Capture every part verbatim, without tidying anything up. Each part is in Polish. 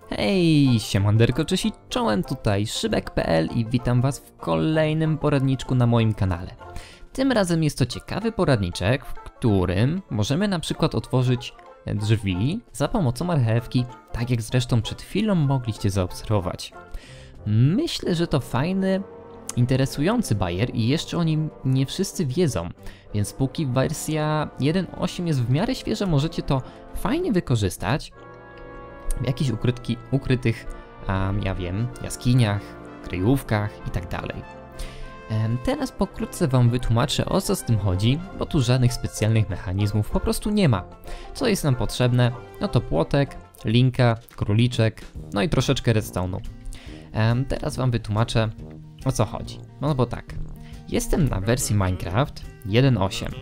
Hej, siemanderko, cześć i czołem, tutaj Szybek kropka pe el i witam was w kolejnym poradniczku na moim kanale. Tym razem jest to ciekawy poradniczek, w którym możemy na przykład otworzyć drzwi za pomocą marchewki, tak jak zresztą przed chwilą mogliście zaobserwować. Myślę, że to fajny, interesujący bajer i jeszcze o nim nie wszyscy wiedzą, więc póki wersja jeden osiem jest w miarę świeża, możecie to fajnie wykorzystać w jakichś ukrytki, ukrytych, um, ja wiem, jaskiniach, kryjówkach i tak dalej. Teraz pokrótce wam wytłumaczę, o co z tym chodzi, bo tu żadnych specjalnych mechanizmów po prostu nie ma. Co jest nam potrzebne? No to płotek, linka, króliczek, no i troszeczkę redstone'u. Teraz wam wytłumaczę, o co chodzi. No bo tak, jestem na wersji Minecraft jeden osiem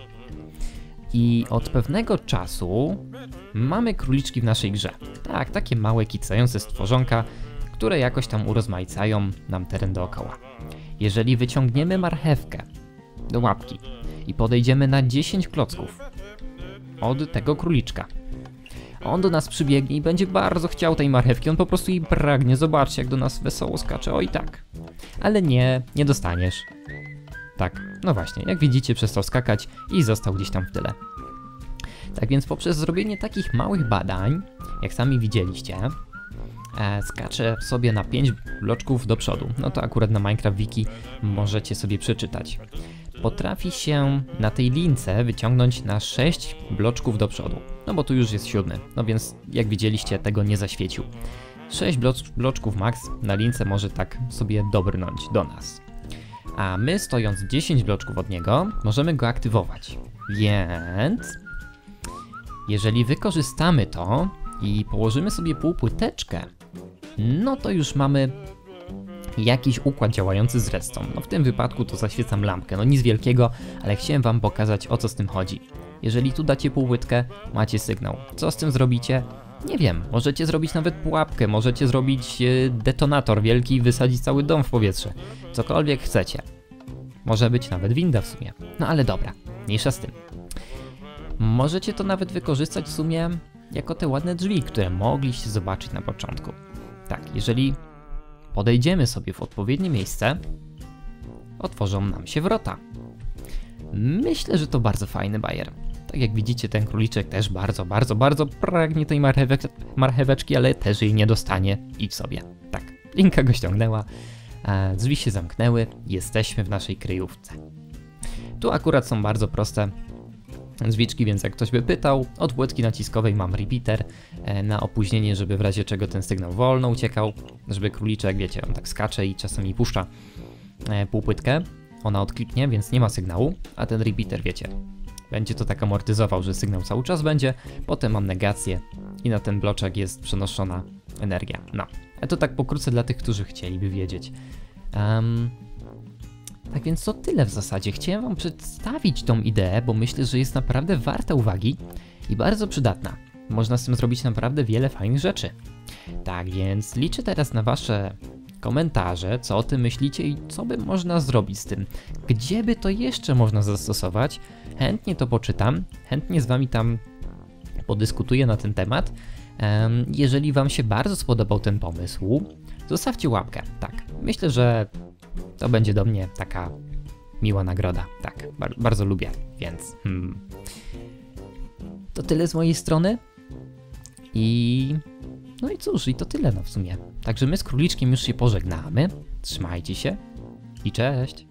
i od pewnego czasu mamy króliczki w naszej grze. Tak, takie małe, kicające stworzonka, które jakoś tam urozmaicają nam teren dookoła. Jeżeli wyciągniemy marchewkę do łapki i podejdziemy na dziesięć klocków od tego króliczka, on do nas przybiegnie i będzie bardzo chciał tej marchewki, on po prostu jej pragnie. Zobaczcie, jak do nas wesoło skacze, oj tak. Ale nie, nie dostaniesz. Tak, no właśnie, jak widzicie, przestał skakać i został gdzieś tam w tyle. Tak więc poprzez zrobienie takich małych badań, jak sami widzieliście, e, skacze sobie na pięć bloczków do przodu. No to akurat na Minecraft Wiki możecie sobie przeczytać. Potrafi się na tej lince wyciągnąć na sześć bloczków do przodu. No bo tu już jest siódmy, no więc jak widzieliście, tego nie zaświecił. sześć bloczków max na lince może tak sobie dobrnąć do nas. A my, stojąc dziesięć bloczków od niego, możemy go aktywować. Więc jeżeli wykorzystamy to i położymy sobie półpłyteczkę, no to już mamy jakiś układ działający z redstone. No w tym wypadku to zaświecam lampkę, no nic wielkiego, ale chciałem wam pokazać, o co z tym chodzi. Jeżeli tu dacie półpłytkę, macie sygnał. Co z tym zrobicie? Nie wiem, możecie zrobić nawet pułapkę, możecie zrobić yy, detonator wielki i wysadzić cały dom w powietrze. Cokolwiek chcecie. Może być nawet winda w sumie. No ale dobra, mniejsza z tym. Możecie to nawet wykorzystać w sumie jako te ładne drzwi, które mogliście zobaczyć na początku. Tak, jeżeli podejdziemy sobie w odpowiednie miejsce, otworzą nam się wrota. Myślę, że to bardzo fajny bajer. Tak jak widzicie, ten króliczek też bardzo, bardzo, bardzo pragnie tej marchewe marcheweczki, ale też jej nie dostanie. Idź sobie. Tak, linka go ściągnęła, e, drzwi się zamknęły, jesteśmy w naszej kryjówce. Tu akurat są bardzo proste drzwiczki, więc jak ktoś by pytał, od płytki naciskowej mam repeater e, na opóźnienie, żeby w razie czego ten sygnał wolno uciekał, żeby króliczek, wiecie, on tak skacze i czasami puszcza e, półpłytkę, ona odkliknie, więc nie ma sygnału, a ten repeater, wiecie, będzie to tak amortyzował, że sygnał cały czas będzie, potem mam negację i na ten bloczek jest przenoszona energia. No, a to tak pokrótce dla tych, którzy chcieliby wiedzieć. Um, Tak więc to tyle w zasadzie. Chciałem wam przedstawić tą ideę, bo myślę, że jest naprawdę warta uwagi i bardzo przydatna. Można z tym zrobić naprawdę wiele fajnych rzeczy. Tak więc liczę teraz na wasze komentarze, co o tym myślicie i co by można zrobić z tym. Gdzie by to jeszcze można zastosować? Chętnie to poczytam, chętnie z wami tam podyskutuję na ten temat. Jeżeli wam się bardzo spodobał ten pomysł, zostawcie łapkę. Tak, myślę, że to będzie do mnie taka miła nagroda. Tak, bar bardzo lubię, więc hmm. to tyle z mojej strony. I no i cóż, i to tyle no w sumie. Także my z króliczkiem już się pożegnamy. Trzymajcie się i cześć!